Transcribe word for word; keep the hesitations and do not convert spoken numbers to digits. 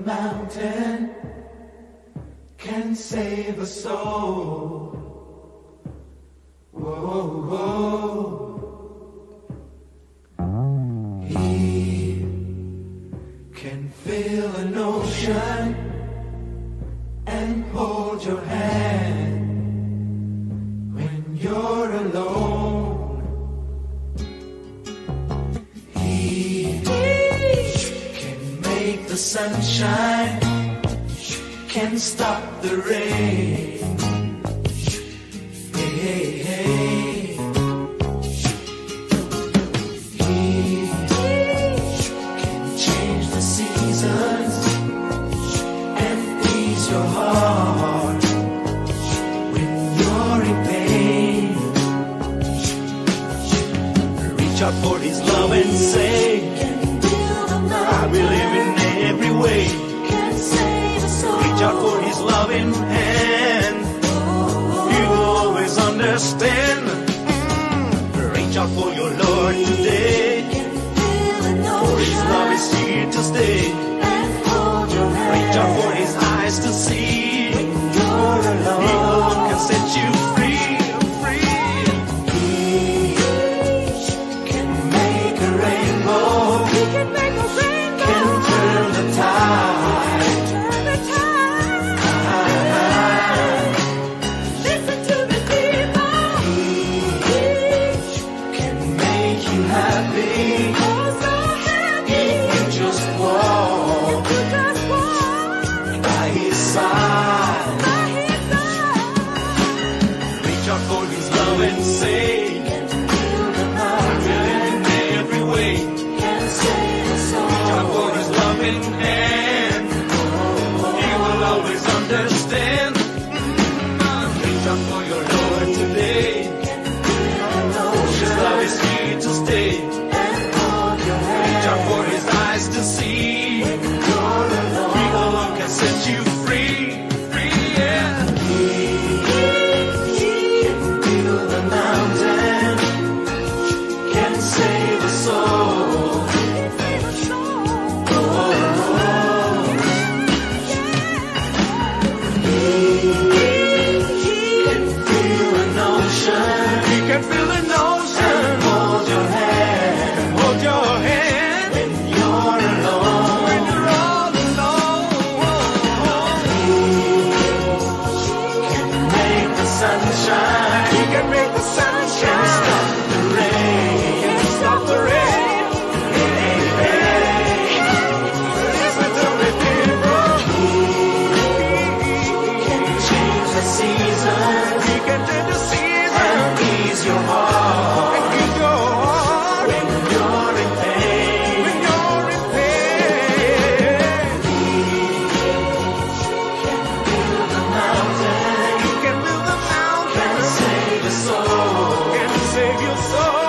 mountain can save a soul. Whoa, whoa. He can fill an ocean and hold your hand when you're alone. He can make the sun shine, can stop the rain. Hey, hey, hey. He can change the seasons and ease your heart when you're in pain. Reach out for his love and say, I believe in every way. Reach out for his loving hand, he will always understand. Reach out for your Lord today, for his love is here to stay. Reach out for his eyes to see, he will look and set you free, free. He can make a rainbow, can turn the tide. And say, I believe in every way. Reach out for his loving hand, he will always understand. Reach out for your Lord today, for his love is here to stay. Reach out for his eyes to see, he will look and set you free, free, yeah. Mountain can save a soul. Oh, oh, oh. He can feel an ocean. He can feel an ocean. And hold your hand. And hold your hand when you're alone. When you're all alone. He can make the sun shine. He can make the sun shine. Stop the rain. Can't stop the rain. Hey, hey. Listen to me, people. He can change the seasons. He can change the seasons and ease your heart. And ease your heart when you're in pain. When you're in pain. He can build a mountain. He can build a mountain. Can save a soul. Can save your soul.